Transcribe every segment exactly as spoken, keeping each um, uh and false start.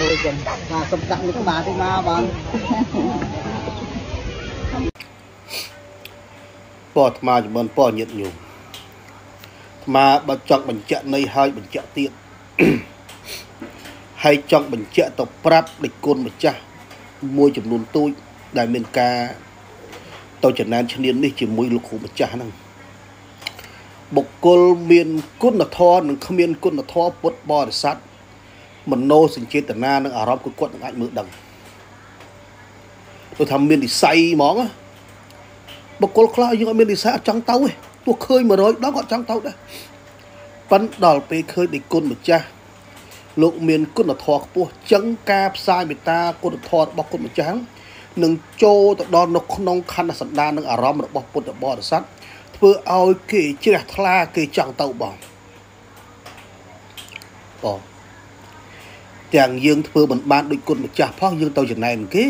មួយចឹងថាសុំដាក់នេះក្បាលទីមកបងពណ៌ថ្មចំនួនពណ៌ញាតញោមថ្មបើចង់បញ្ជាក់នៃហើយបញ្ជាក់ទៀតហើយចង់បញ្ជាក់ទៅប្រាប់ដឹកគុណម្ចាស់មួយចំនួនទូចដែលមានការទៅចំណែនឈ្នាននេះជាមួយលោកគ្រូម្ចាស់ហ្នឹងបុគ្គលមានគុណធម៌និងគ្មានគុណធម៌ពុទ្ធបរិស័ទមโนសញ្ចេតនានិងអារម្មណ៍គឺគាត់នឹងអាចមើលដឹងទៅថាមាននិស័យហ្មងបុគ្គលខ្លះយើងអត់មាននិស័យអត់ចង់ទៅទេទោះឃើញមួយរយដងក៏ចង់ទៅដែរប៉ិនដល់ពេលឃើញដឹកគុណម្ចាស់លោកមានគុណធម៌ខ្ពស់ចឹងការផ្សាយមេត្តាគុណធម៌របស់គុណម្ចាស់នឹងចូលទៅដល់នៅក្នុងខណ្ឌសន្តាននិងអារម្មណ៍របស់ពុទ្ធបរិស័ទធ្វើឲ្យគេជ្រះថ្លាគេចង់ទៅបងបងទាំងយើងធ្វើមិនបានដូចគុណម្ចាស់ផងយើងទៅចំណែនគេ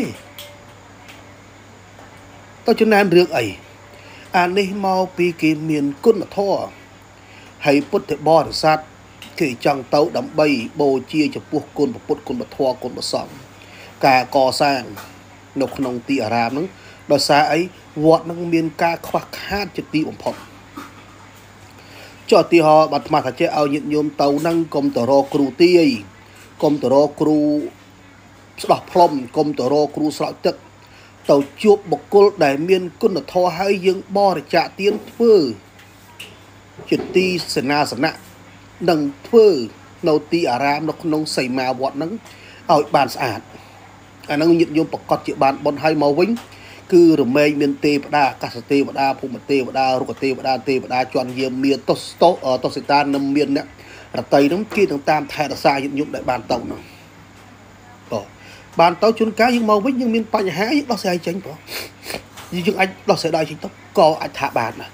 ទៅចំណែនរឿងអីអានេះមកពីគេមានគុណធម៌ហើយពុទ្ធបរិស័ទគេចង់ទៅដើម្បីបូជាចំពោះគុណពុទ្ធគុណធម៌គុណប្រសង្ឃការកសាងនៅក្នុងទីអារាមហ្នឹងដោយសារអីវត្តហ្នឹងមានការខ្វះខាតជាទីបំផុតចុះឧទាហរណ៍បាត់ថ្មថាចេះឲ្យញាតិញោមទៅហ្នឹងកុំទៅរកគ្រូទាយកុំទៅរកគ្រូស្ដោះផ្លុំកុំទៅរកគ្រូស្រោចទឹកទៅជួបបុគ្គលដែលមានគុណធម៌ហើយយើងបរិច្ចាគទានធ្វើជាទីសេនាសនៈនឹងធ្វើនៅទីអារាមនៅក្នុងសីមាវត្តហ្នឹងឲ្យបានស្អាតអាហ្នឹងញាតិញោមប្រកាសជាបានបនឲ្យមកវិញគឺរមែងមានទេវតាអាកាសទេវតាភូមិទេវតារុក្ខទេវតាទេវតាជន់យាមមានតុស្តតុសិតានឹងមានអ្នករតីហ្នឹងគេនឹងតាមថែរក្សាញាតិញោមដែលបានទៅហ្នឹងបងបានទៅជួនកាលយើងមកវិញយើងមានបញ្ហាយើងដោះស្រាយចេញបងយើងអាចដោះស្រាយដែរចេញទៅក៏អាចថាបានដែរ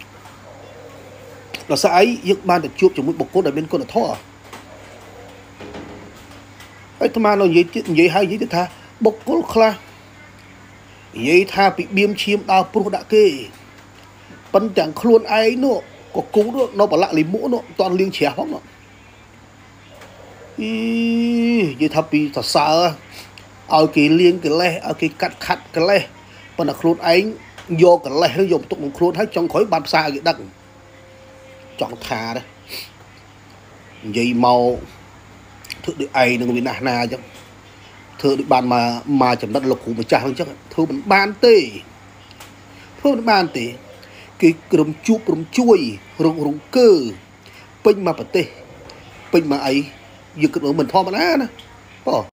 ដល់ស្អីយើងបានទៅជួបជាមួយបុគ្គលដែលមានគុណធម៌ហើយអាត្មានៅនិយាយនិយាយហើយនិយាយទៅថាបុគ្គលខ្លះនិយាយថាពីបៀមឈាមដើរព្រោះដាក់គេប៉ុន្តែទាំងខ្លួនឯងនោះក៏គូនោះនៅបលៈលិមុនោះអត់តលៀងជ្រះផងនោះអីនិយាយថាពីសរសើរឲ្យគេលៀងកិលេសឲ្យគេកាត់ខាត់កិលេសប៉ុន្តែខ្លួនឯងយកកិលេសឬយកបន្ទុកក្នុងខ្លួនហើយចង់ក្រោយបានផ្សាឲ្យគេដឹងចង់ថាដែរនិយាយមកធ្វើដូចឯងនឹងវាណាស់ណាអញ្ចឹងធ្វើដូចបានមកមកចំណិតលោកគ្រូម្ចាស់អញ្ចឹងធ្វើមិនបានទេធ្វើមិនបានទេគេក្រុមជួបក្រុមជួយរងរងកើពេញមកប្រទេសពេញមកអីយើងគិតមើលមិនធម្មតាណាបង